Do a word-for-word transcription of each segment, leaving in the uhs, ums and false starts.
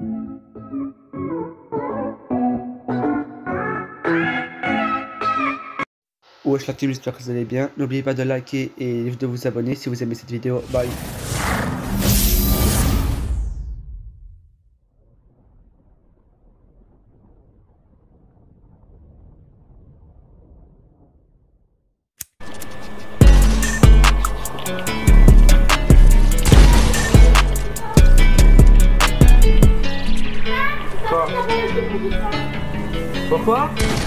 Wesh la team, j'espère que vous allez bien. N'oubliez pas de liker et de vous abonner si vous aimez cette vidéo. Bye. Pourquoi?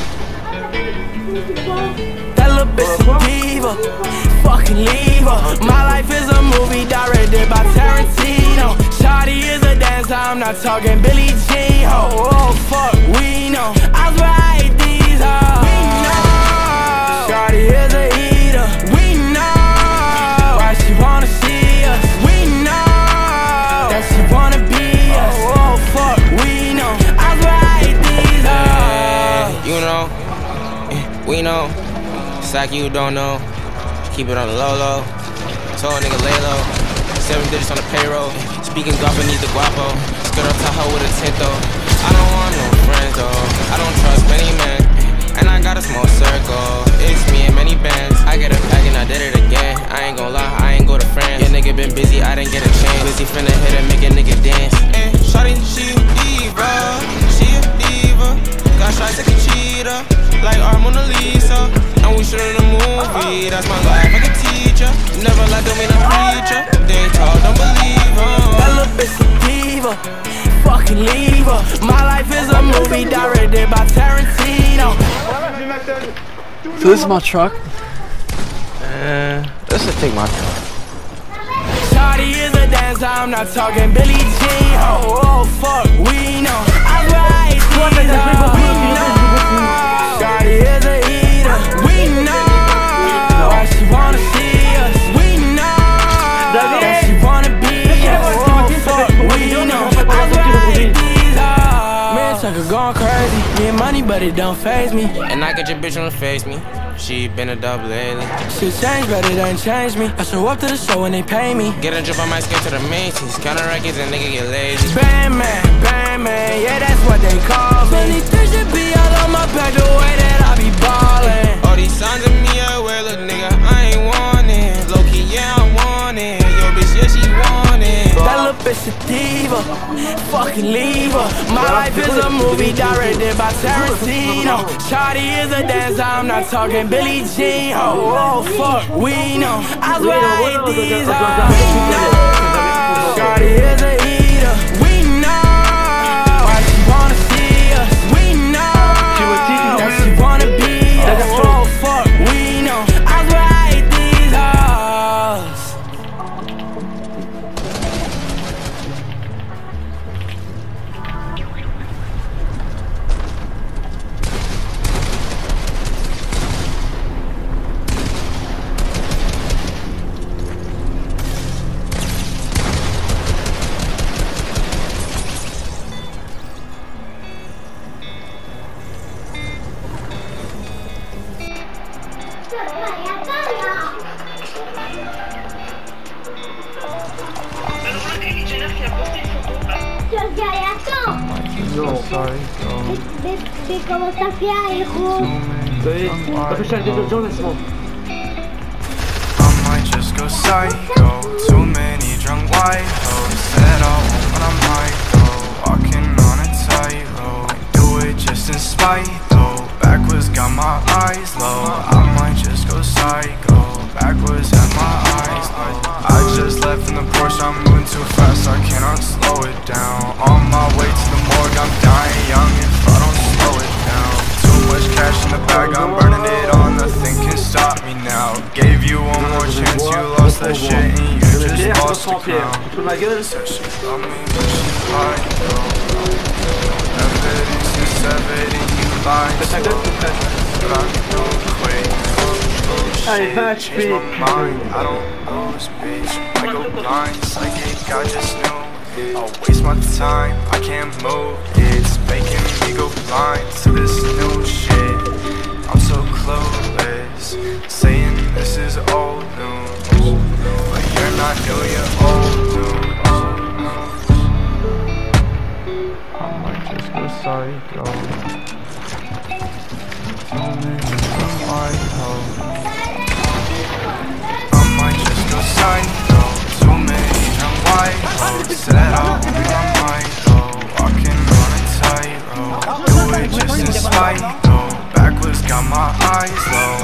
That little bitch a diva, fucking leave her. My life is a movie directed by Tarantino. Shawty is a dancer, I'm not talking Billie Jean. Oh, oh fuck, we know. I swear I hate these hoes. We know. Shawty is a eater. We know. Why she wanna see us? We know. That she wanna be us. Oh, oh fuck, we know. I swear I hate these hoes. You know. We know, it's like you don't know. Keep it on the low low. Told a nigga lay low. Seven digits on the payroll. Speaking guapo, need the guapo. Skirt up Tahoe with a tinto. I don't want no friends though. I don't trust many men. And I got a small circle. It's me and many bands. I get a pack and I did it again. I ain't gon' lie, I ain't go to France. Your nigga been busy, I didn't get a chance. Busy finna hit and make a nigga dance. And shawty, she a diva. She a diva. Got shot, took a cheetah. Like our Mona Lisa, and we shoot in a movie. That's my life like a teacher. Never lied to me, no preacher. They talk, don't believe her. That little bitch a diva, fucking leave her. My life is a movie directed by Tarantino. So this is my truck. Uh, let's just take my truck. Shawty is a dancer, I'm not talking Billie Jean. Oh, oh fuck, we know. I swear I hate these hoes. We know. Shawty is a eater. We know. Why she wanna see us? We know. That she wanna be us. Oh fuck, we know. I swear I hate these hoes. Man, sucker going crazy. Get money, but it don't faze me. And I get your bitch on the face me. She been a dub lately. Shit changed, but it ain't changed me. I show up to the show when they pay me. Get a drip on my skin to the Macy's. Counter records and nigga get lazy. Bam man, bam man, yeah that's what they call me. twenty-three should be all on my back the way that I be ballin'. All these signs of me everywhere, look nigga, I ain't want it. Low key, yeah I want it. Yo bitch, yeah she want it. That little bitch a diva, fucking leave her. My life is a movie directed by Tarantino. Shawty is a dancer, I'm not talking Billie Jean. Oh, oh fuck, we know. I swear I hate these hoes. We know. Shawty is a eater. We know. Why she wanna see us? We know. That she wanna be us. Oh fuck, we know. I swear I hate these hoes. No, sorry. Mais, mais comment t'as fait un héros? T'as fait chaque des autres gens, laisse-moi. I might just go psycho. Too many drunk white hoes said I won't, but I might go. Walking on a tightrope. Do it just in spite though. Backwards got my eyes low. I might just go psycho. Backwards have my eyes low. I just left in the Porsche, I'm moving too fast, I cannot slow it down. On my way to the morgue, I'm dying young if I don't slow it down. Too much cash in the bag, I'm burning it all, nothing can stop me now. Gave you one more chance, you lost that shit and you just lost the crown. Said she love me, but she lied though. Evidence is evident, you lied so. But I don't quit. Allez, va, je fais. I don't lose, bitch. I go blind, psychic, I just knew. I'll waste my time, I can't move. It's making me go blind to this new shit. I'm so clueless, saying this is old news, but you're not new, you're old news. just go psycho. Too many drunk white hoes. I might just go psycho. Too many drunk white hoes. Set off on my mic though. Walking on a tightrope. Do it just in spite though. Backwards got my eyes low.